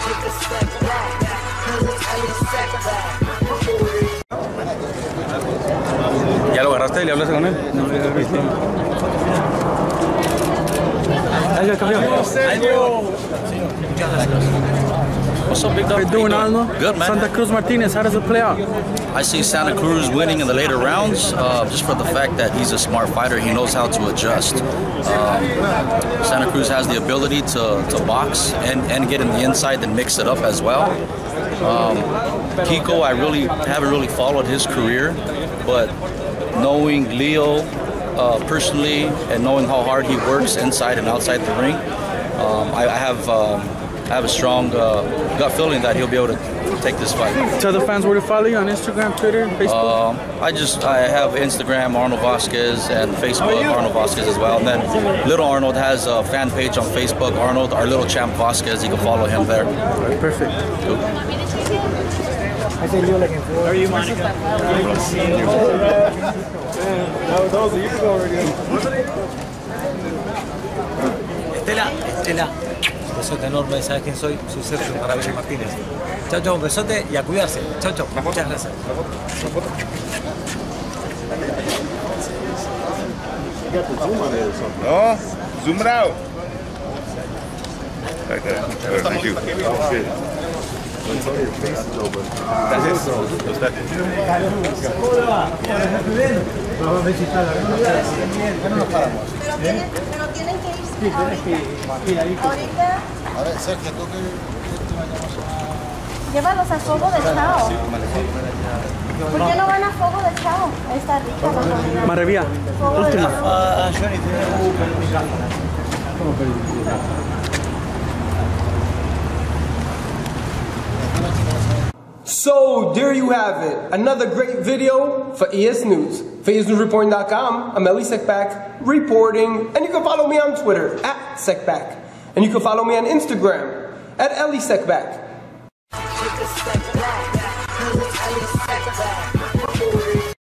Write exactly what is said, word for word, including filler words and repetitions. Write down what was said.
¿Ya lo agarraste y le hablaste con él? No, ya lo he visto. Sergio, campeón. What's up, big dog? How you doing, Alno? Good, man. Santa Cruz Martinez, how does it play out? I see Santa Cruz winning in the later rounds, uh, just for the fact that he's a smart fighter. He knows how to adjust. Um, Santa Cruz has the ability to, to box and, and get in the inside and mix it up as well. Um, Kiko, I really haven't really followed his career, but knowing Leo uh, personally and knowing how hard he works inside and outside the ring, um, I, I have um, I have a strong uh, gut feeling that he'll be able to take this fight. Tell the fans where to follow you on Instagram, Twitter, Facebook. Um, I just I have Instagram Arnold Vasquez and Facebook Arnold Vasquez as well. And then Little Arnold has a fan page on Facebook, Arnold, our little champ Vasquez. You can follow him there. Right, perfect. Cool. How are you, Monica? That was years already. Estela, Estela. Un besote enorme, ¿sabes quién soy? Soy Sergio, Maravilla Martinez. Chao, chao, un besote y a cuidarse. Chao, chao. Muchas gracias. No, zoom it out. Like that. Thank you. That's it. Pero tienen que irse ahorita. Ahorita. A ver, Sergio, ¿tú qué? Llévalos a fuego de chao. ¿Por qué no van a fuego de chao? Está rica la comida. Maravilla, última. So, there you have it. Another great video for E S News. For E S News Reporting dot com, I'm Eli Sekback, reporting. And you can follow me on Twitter, at Sekback. And you can follow me on Instagram, at Eli Sekback.